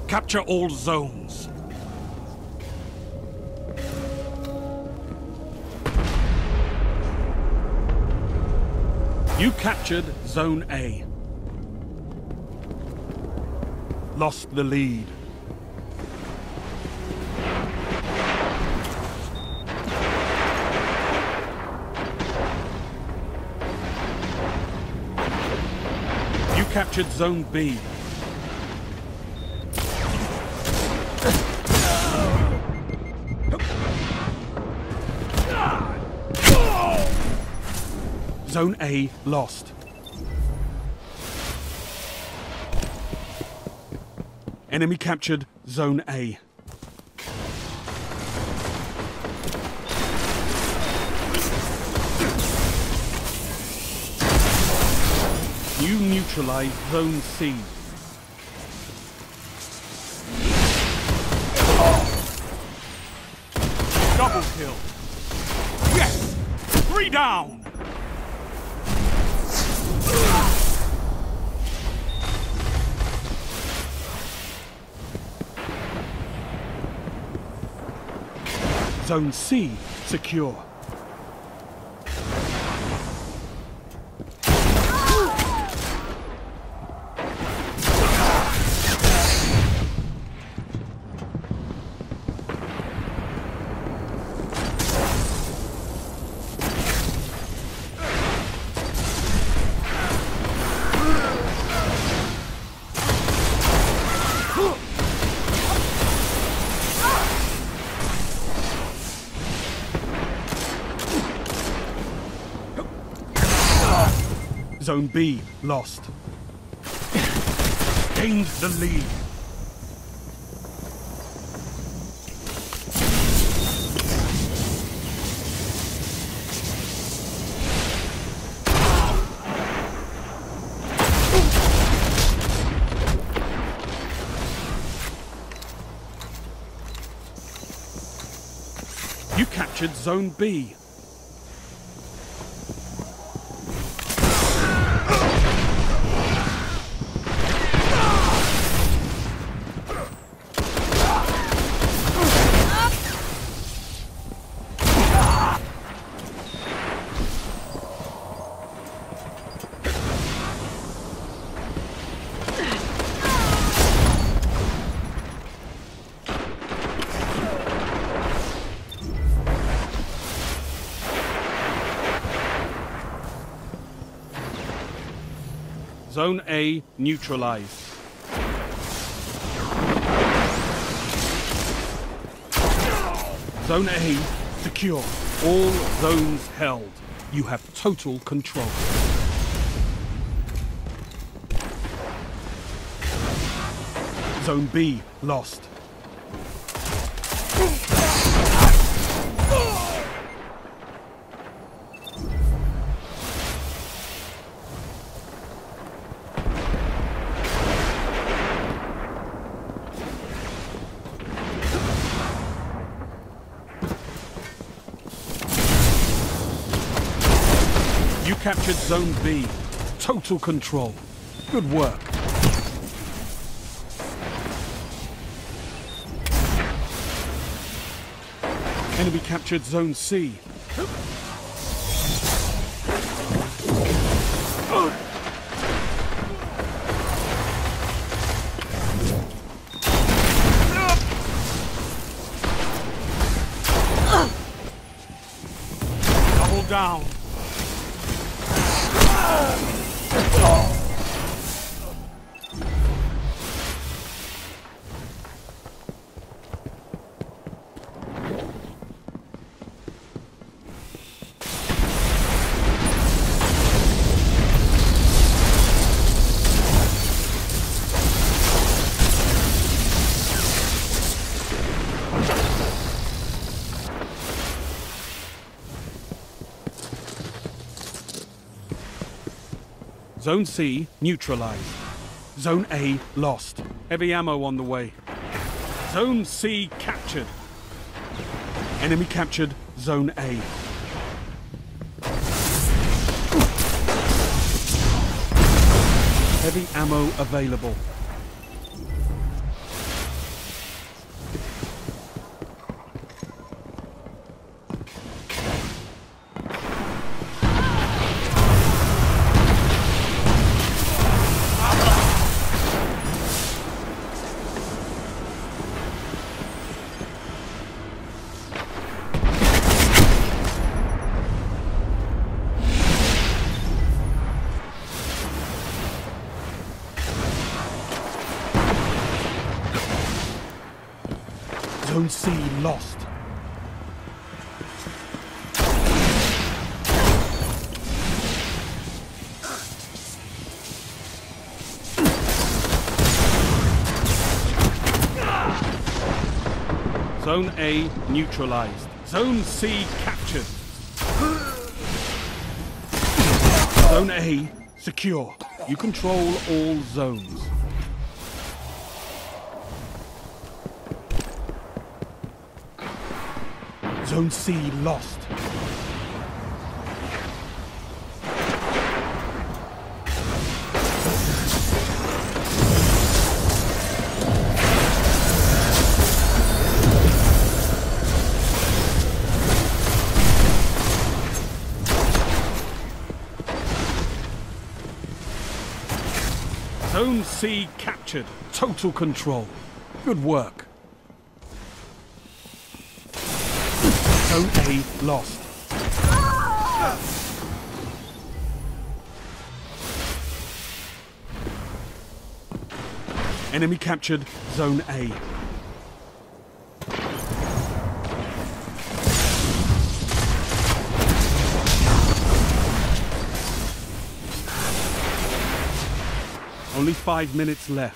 Capture all zones. You captured Zone A. Lost the lead. You captured Zone B. Zone A lost. Enemy captured Zone A. You neutralized Zone C. Double kill. Yes! 3 down! Zone C secure. Zone B lost. Gained the lead. You captured Zone B. Zone A neutralized. Zone A secure. All zones held. You have total control. Zone B lost. You captured Zone B. Total control. Good work. Enemy captured Zone C. Double down. Zone C neutralized. Zone A lost. Heavy ammo on the way. Zone C captured. Enemy captured Zone A. Heavy ammo available. Zone C lost. Zone A neutralized. Zone C captured. Zone A secure. You control all zones. Zone C lost. Zone C captured. Total control. Good work. Zone A lost. Enemy captured Zone A. Only 5 minutes left.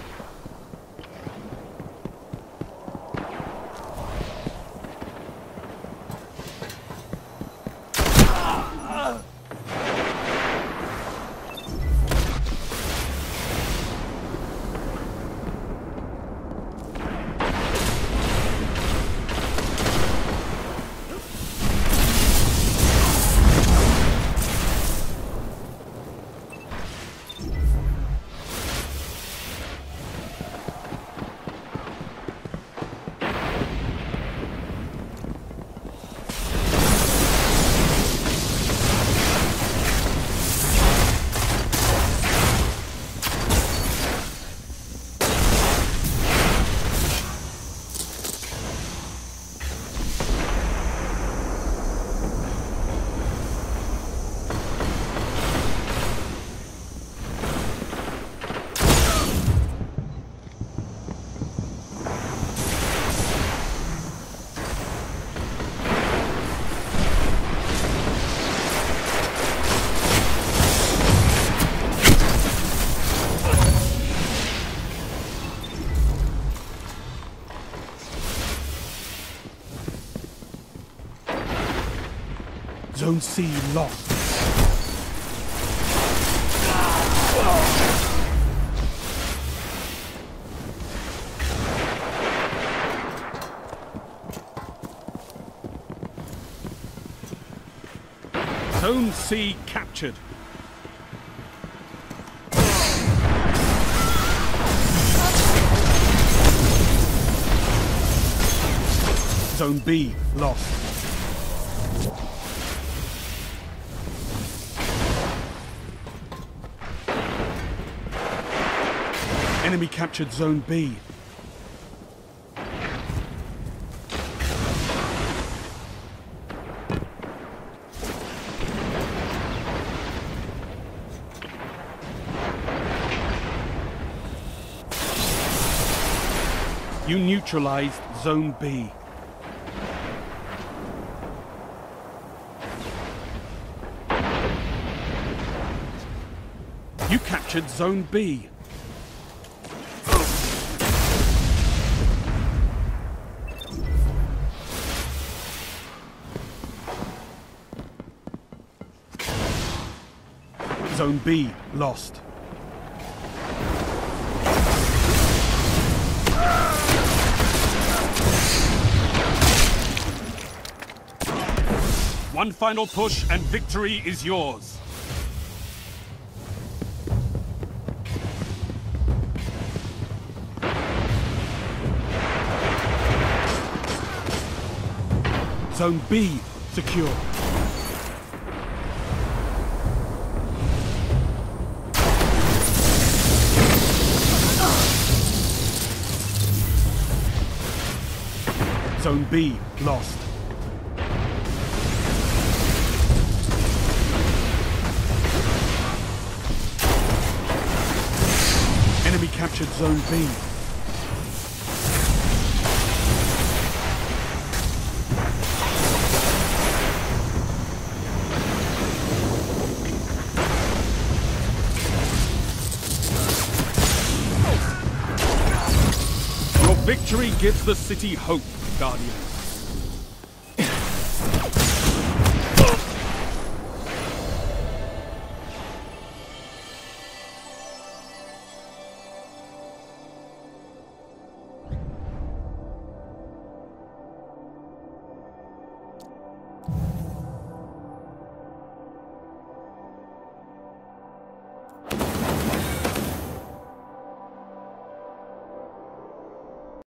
Zone C lost. Zone C captured. Zone B lost. Enemy captured Zone B. You neutralized Zone B. You captured Zone B. Zone B lost. One final push and victory is yours. Zone B secure. Zone B lost. Enemy captured Zone B. Victory gives the city hope, Guardians.